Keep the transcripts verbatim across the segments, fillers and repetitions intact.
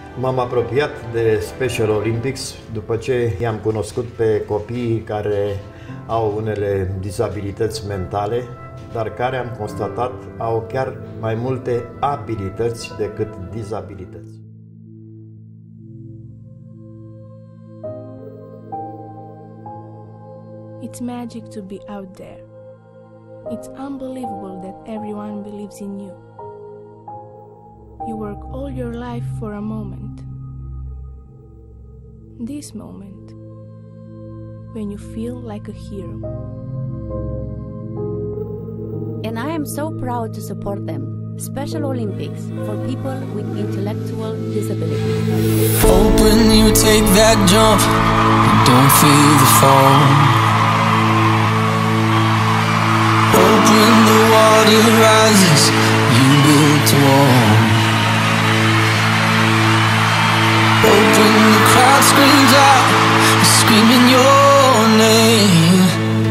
M-am apropiat de Special Olympics după ce i-am cunoscut pe copiii care au unele dizabilități mentale, dar care am constatat au chiar mai multe abilități decât dizabilități. It's magic to be out there. It's unbelievable that everyone believes in you. You work all your life for a moment. This moment, when you feel like a hero. And I am so proud to support them. Special Olympics for people with intellectual disabilities. Hope when you take that jump, you don't feel the fall. Hope when the water rises, you build a wall. Hope when the crowd screams out, screaming your name.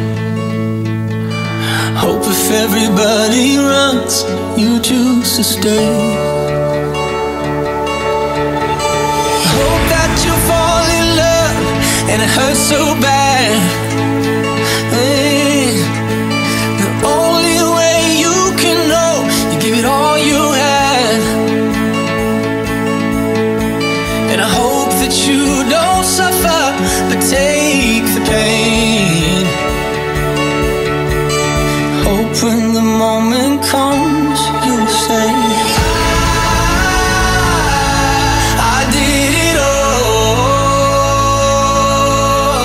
Hope if everybody runs, you choose to stay. Hope that you fall in love and it hurts so bad. Hey, the only way you can know, you give it all you had. And I hope that you don't suffer, but take the pain. Hope when the moment comes, you'll say, I, I did it all.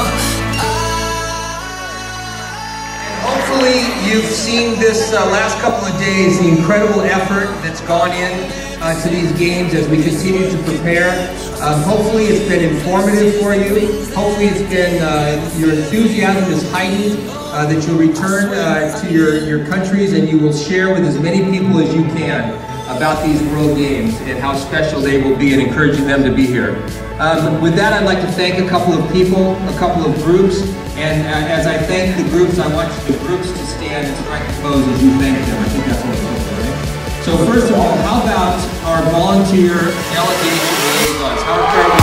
And hopefully you've seen this uh, last couple of days, the incredible effort that's gone in uh, to these games as we continue to prepare. Um, hopefully it's been informative for you. Hopefully it's been, uh, your enthusiasm is heightened, uh, that you'll return uh, to your, your countries and you will share with as many people as you can about these World Games and how special they will be and encouraging them to be here. Um, with that, I'd like to thank a couple of people, a couple of groups, and uh, as I thank the groups, I want the groups to stand and strike a pose as you thank them. I think that's what we're doing, right? So first of all, how about our volunteer delegation liaisons? How are you?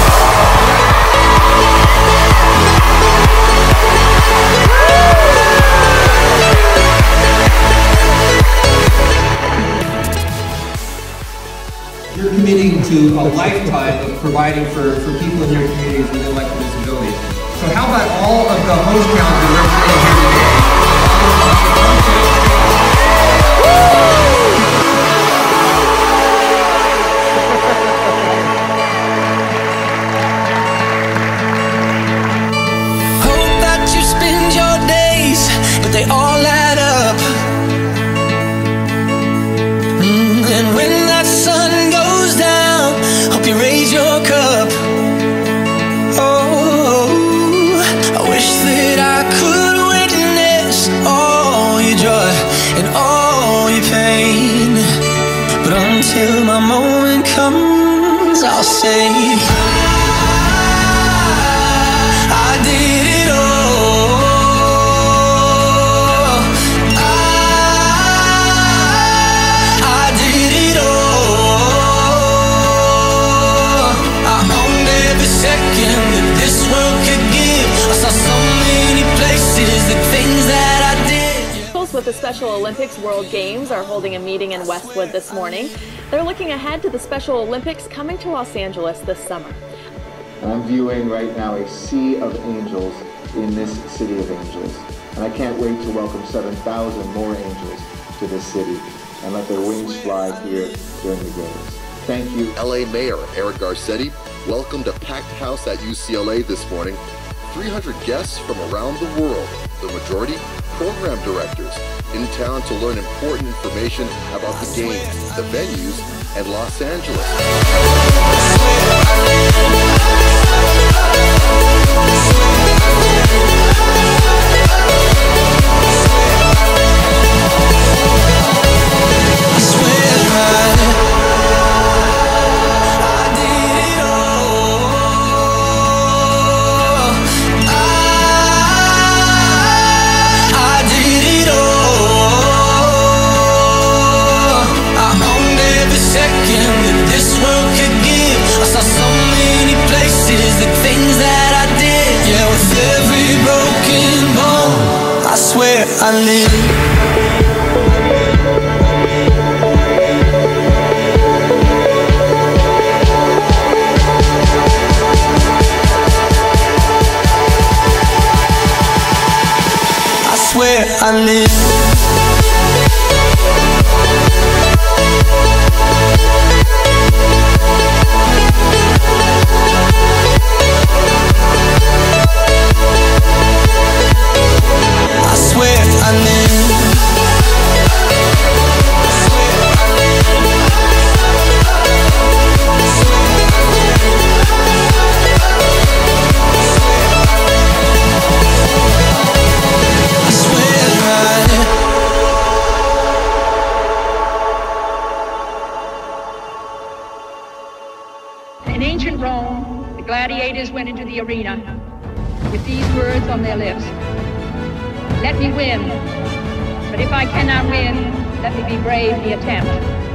You're committing to a lifetime of providing for, for people in your communities with intellectual disabilities. So how about all of the host towns that are represented here today? Hope that you spend your days, but they all add up. Mm, and when that sun goes down, hope you raise your cup. Oh, I wish that I could witness all your joy and all your pain. But until my moment comes, I'll say, I did it all. I, I did it all. I owned every second that this world could give. I saw so many places, the things that I did. Officials with the Special Olympics World Games are holding a meeting in Westwood this morning. They're looking ahead to the Special Olympics coming to Los Angeles this summer. I'm viewing right now a sea of angels in this city of angels. And I can't wait to welcome seven thousand more angels to this city and let their wings fly here during the games. Thank you. L A Mayor Eric Garcetti welcomed a packed house at U C L A this morning. three hundred guests from around the world, the majority program directors, in town to learn important information about the games, the venues, and Los Angeles. Second that this world could give. I live. I swear I live. In ancient Rome, the gladiators went into the arena with these words on their lips: "Let me win, but if I cannot win, let me be brave in the attempt."